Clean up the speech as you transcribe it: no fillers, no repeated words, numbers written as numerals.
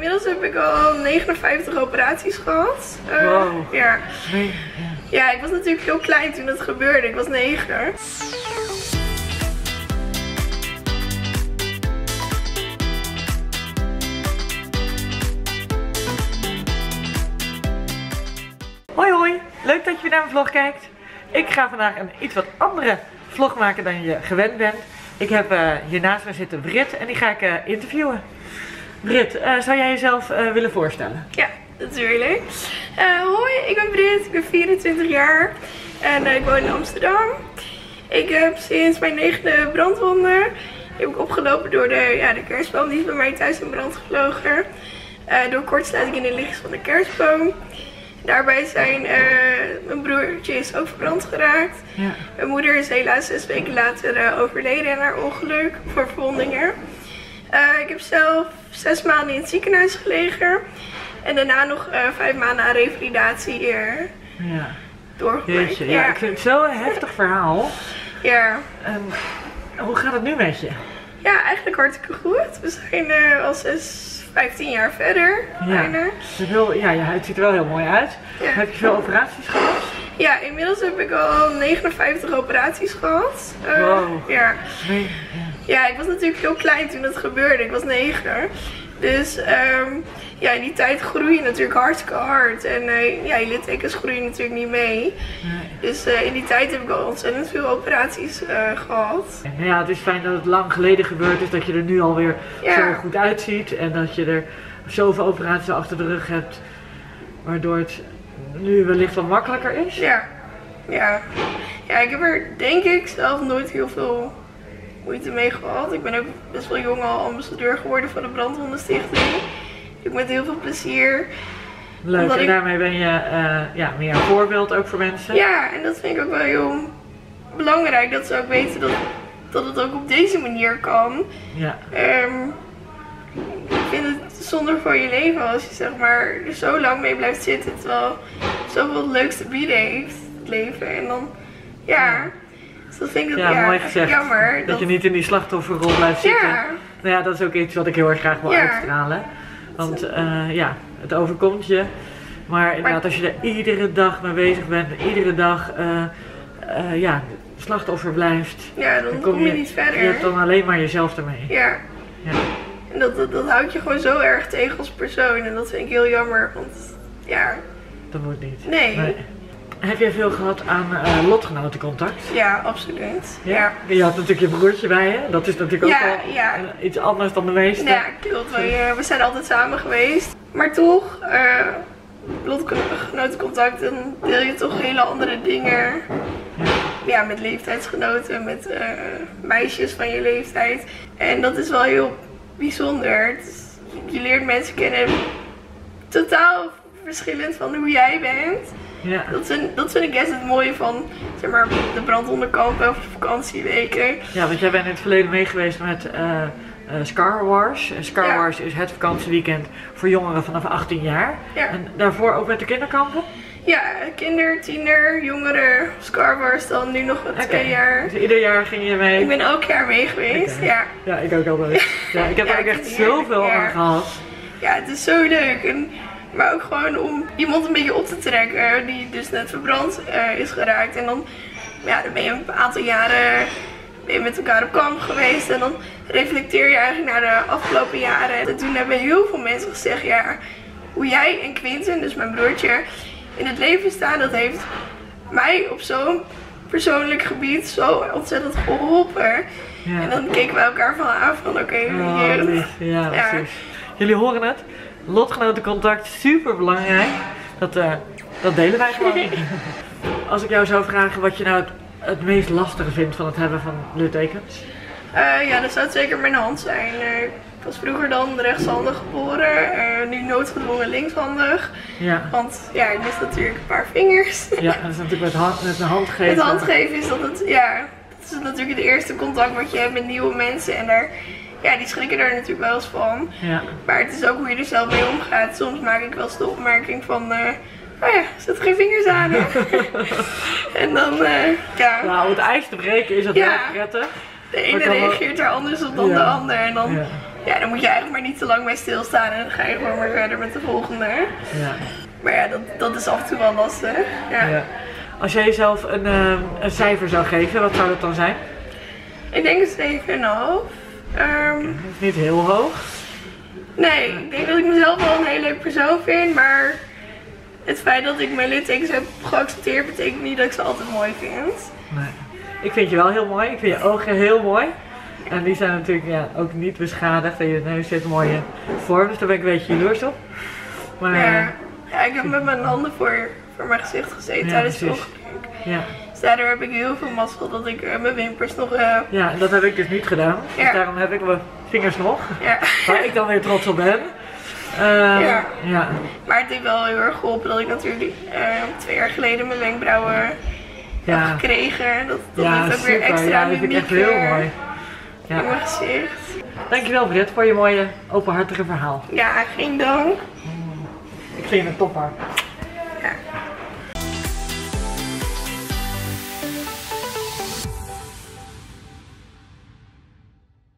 Inmiddels heb ik al 59 operaties gehad. Wow. Ja. Nee. Ja, ik was natuurlijk heel klein toen het gebeurde. Ik was 9. Hoi hoi, leuk dat je weer naar mijn vlog kijkt. Ik ga vandaag een iets wat andere vlog maken dan je gewend bent. Ik heb hier naast me zitten Brit en die ga ik interviewen. Brit, zou jij jezelf willen voorstellen? Ja, natuurlijk. Hoi, ik ben Brit, ik ben 24 jaar en ik woon in Amsterdam. Ik heb sinds mijn 9e brandwonden. Die heb ik opgelopen door de kerstboom, die is bij mij thuis in brand gevlogen. Door kortsluiting in de lichtjes van de kerstboom. Daarbij zijn mijn broertje is ook verbrand geraakt. Ja. Mijn moeder is helaas 6 weken later overleden in haar ongeluk voor verwondingen. Ik heb zelf 6 maanden in het ziekenhuis gelegen. En daarna nog 5 maanden aan revalidatie doorgemaakt. Jeetje, ja, ik vind het zo'n heftig verhaal. Ja. En hoe gaat het nu met je? Ja, eigenlijk hartstikke goed. We zijn al 15 jaar verder. Ja, je huid ziet er wel heel mooi uit. Ja. Heb je veel operaties gehad? Ja, inmiddels heb ik al 59 operaties gehad. Wow. Ja. Ja, ik was natuurlijk heel klein toen het gebeurde. Ik was 9. Dus in die tijd groei je natuurlijk hartstikke hard. En je littekens groeien natuurlijk niet mee. Nee. Dus in die tijd heb ik al ontzettend veel operaties gehad. Ja, het is fijn dat het lang geleden gebeurd is. Dat je er nu alweer zo goed uitziet. En dat je er zoveel operaties achter de rug hebt. Waardoor het nu wellicht wat makkelijker is. Ja, ik heb er denk ik zelf nooit heel veel moeite mee gehad. Ik ben ook best wel jong al ambassadeur geworden van de Brandwondenstichting. Ik met heel veel plezier. Leuk, en daarmee ben je meer een voorbeeld ook voor mensen. Ja, en dat vind ik ook wel heel belangrijk. Dat ze ook weten dat het ook op deze manier kan. Ja. Ik vind het zonde voor je leven als je zeg maar er zo lang mee blijft zitten. Terwijl zoveel het leukste bieden heeft, het leven. En dan, dus dat vind ik mooi gezegd. Jammer. Dat je niet in die slachtofferrol blijft zitten. Ja. Nou ja, dat is ook iets wat ik heel erg graag wil uitstralen. Want het overkomt je. Maar inderdaad, als je er iedere dag mee bezig bent, iedere dag slachtoffer blijft. Ja, dan kom je niet verder. Je hebt dan alleen maar jezelf ermee. Ja. En dat houdt je gewoon zo erg tegen als persoon. En dat vind ik heel jammer. Want dat moet niet. Nee. Heb jij veel gehad aan lotgenotencontact? Ja, absoluut. Ja. Je had natuurlijk je broertje bij je. Dat is natuurlijk ook wel iets anders dan de meeste. Ja, klopt. We zijn altijd samen geweest. Maar toch, lotgenotencontact, dan deel je toch hele andere dingen. Ja, met leeftijdsgenoten, met meisjes van je leeftijd. En dat is wel heel bijzonder. Je leert mensen kennen totaal verschillend van hoe jij bent. Ja. Dat vind ik best het mooie van zeg maar, de brandwondenkampen of vakantieweken. Ja, want jij bent in het verleden mee geweest met Scar Wars. Scar Wars is het vakantieweekend voor jongeren vanaf 18 jaar. Ja. En daarvoor ook met de kinderkampen? Ja, tiener, jongeren, Scar Wars dan nu nog 2 jaar. Dus ieder jaar ging je mee? Ik ben elk jaar mee geweest, Ja, ik ook altijd. Ja, ik heb er ook echt zoveel aan gehad. Ja, het is zo leuk. Maar ook gewoon om iemand een beetje op te trekken die dus net verbrand is geraakt. En dan ben je een aantal jaren met elkaar op kamp geweest. En dan reflecteer je eigenlijk naar de afgelopen jaren. En toen hebben heel veel mensen gezegd, hoe jij en Quinten, dus mijn broertje, in het leven staan, dat heeft mij op zo'n persoonlijk gebied zo ontzettend geholpen. Ja. En dan keken we elkaar aan van precies. Jullie horen het. Lotgenotencontact, super belangrijk. Dat delen wij gewoon. Als ik jou zou vragen wat je nou het meest lastige vindt van het hebben van littekens? Dan zou het zeker mijn hand zijn. Ik was vroeger dan rechtshandig geboren, nu noodgedwongen linkshandig. Ja. Want ik mis natuurlijk een paar vingers. Ja, dat is natuurlijk met een hand geven. Met hand geven is dat het, dat is natuurlijk het eerste contact wat je hebt met nieuwe mensen. En daar, die schrikken er natuurlijk wel eens van. Ja. Maar het is ook hoe je er zelf mee omgaat. Soms maak ik wel eens de opmerking van, er zitten geen vingers aan. En dan, Nou, om het ijs te breken is dat wel prettig. De ene reageert er anders op dan de ander. En dan ja, dan moet je eigenlijk maar niet te lang bij stilstaan en dan ga je gewoon weer verder met de volgende. Ja. Maar ja, dat is af en toe wel lastig. Ja. Ja. Als jij jezelf een cijfer zou geven, wat zou dat dan zijn? Ik denk een 7,5. Dat is niet heel hoog. Nee, ik denk dat ik mezelf wel een hele leuke persoon vind, maar het feit dat ik mijn littekens heb geaccepteerd betekent niet dat ik ze altijd mooi vind. Nee. Ik vind je wel heel mooi, ik vind je ogen heel mooi. En die zijn natuurlijk ook niet beschadigd en je neus zit mooi in vorm, dus daar ben ik een beetje jaloers op. Maar, ja, ik heb met mijn handen voor mijn gezicht gezeten tijdens het ongeluk. Ja. Dus daardoor heb ik heel veel mazzel dat ik mijn wimpers nog heb. Ja, en dat heb ik dus niet gedaan. Ja. Dus daarom heb ik mijn vingers nog. Ja. Waar ik dan weer trots op ben. Ja. Maar het heeft wel heel erg geholpen dat ik natuurlijk 2 jaar geleden mijn wenkbrauwen heb gekregen. Dat heeft ook weer extra dat vind ik echt heel mooi. In mijn gezicht. Dankjewel Britt voor je mooie openhartige verhaal. Ja, geen dank. Ik vind je een topper.